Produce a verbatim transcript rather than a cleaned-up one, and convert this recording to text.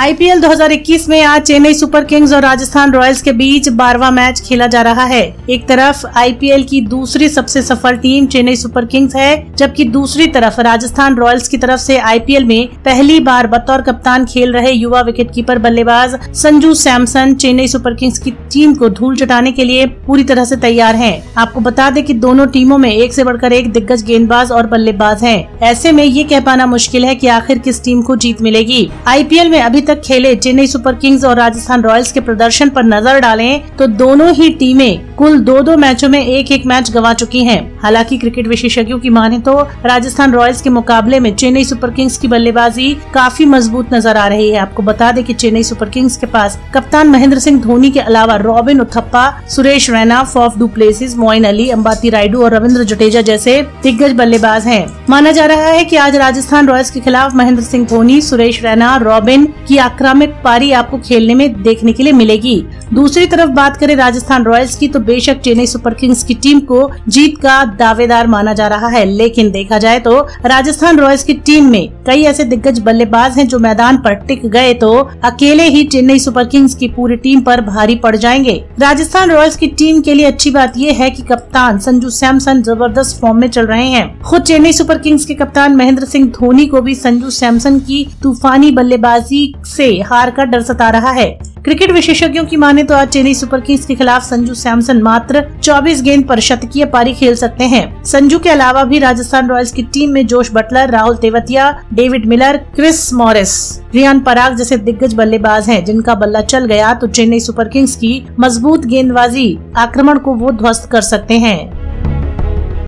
IPL दो हज़ार इक्कीस में आज चेन्नई सुपर किंग्स और राजस्थान रॉयल्स के बीच बारहवां मैच खेला जा रहा है। एक तरफ आईपीएल की दूसरी सबसे सफल टीम चेन्नई सुपर किंग्स है, जबकि दूसरी तरफ राजस्थान रॉयल्स की तरफ से आईपीएल में पहली बार बतौर कप्तान खेल रहे युवा विकेटकीपर बल्लेबाज संजू सैमसन चेन्नई सुपर किंग्स की टीम को धूल चटाने के लिए पूरी तरह से तैयार हैं। आपको बता दें कि दोनों टीमों में एक से बढ़कर एक दिग्गज गेंदबाज और बल्लेबाज हैं। ऐसे में ये कह पाना मुश्किल है कि आखिर किस टीम को जीत मिलेगी। आईपीएल में अभी तक खेले चेन्नई सुपर किंग्स और राजस्थान रॉयल्स के प्रदर्शन पर नजर डालें तो दोनों ही टीमें कुल दो दो मैचों में एक एक मैच गंवा चुकी हैं। हालांकि क्रिकेट विशेषज्ञों की माने तो राजस्थान रॉयल्स के मुकाबले में चेन्नई सुपर किंग्स की बल्लेबाजी काफी मजबूत नजर आ रही है। आपको बता दें कि चेन्नई सुपर किंग्स के पास कप्तान महेंद्र सिंह धोनी के अलावा Robin Uthappa, Suresh Raina, Faf du Plessis, Moeen Ali, Ambati Rayudu और रविंद्र जडेजा जैसे दिग्गज बल्लेबाज हैं। माना जा रहा है कि आज राजस्थान रॉयल्स के खिलाफ महेंद्र सिंह धोनी, सुरेश रैना, रॉबिन की आक्रामक पारी आपको खेलने में देखने के लिए मिलेगी। दूसरी तरफ बात करें राजस्थान रॉयल्स की तो बेशक चेन्नई सुपर किंग्स की टीम को जीत का दावेदार माना जा रहा है, लेकिन देखा जाए तो राजस्थान रॉयल्स की टीम में कई ऐसे दिग्गज बल्लेबाज हैं जो मैदान पर टिक गए तो अकेले ही चेन्नई सुपर किंग्स की पूरी टीम पर भारी पड़ जाएंगे। राजस्थान रॉयल्स की टीम के लिए अच्छी बात यह है कि कप्तान संजू सैमसन जबरदस्त फॉर्म में चल रहे हैं। खुद चेन्नई सुपर किंग्स के कप्तान महेंद्र सिंह धोनी को भी संजू सैमसन की तूफानी बल्लेबाजी से हार का डर सता रहा है। क्रिकेट विशेषज्ञों की माने तो आज चेन्नई सुपर किंग्स के खिलाफ संजू सैमसन मात्र चौबीस गेंद पर शतकीय पारी खेल सकते हैं। संजू के अलावा भी राजस्थान रॉयल्स की टीम में Jos Buttler, Rahul Tewatia, David Miller, Chris Morris, Riyan Parag जैसे दिग्गज बल्लेबाज हैं, जिनका बल्ला चल गया तो चेन्नई सुपर किंग्स की मजबूत गेंदबाजी आक्रमण को वो ध्वस्त कर सकते हैं।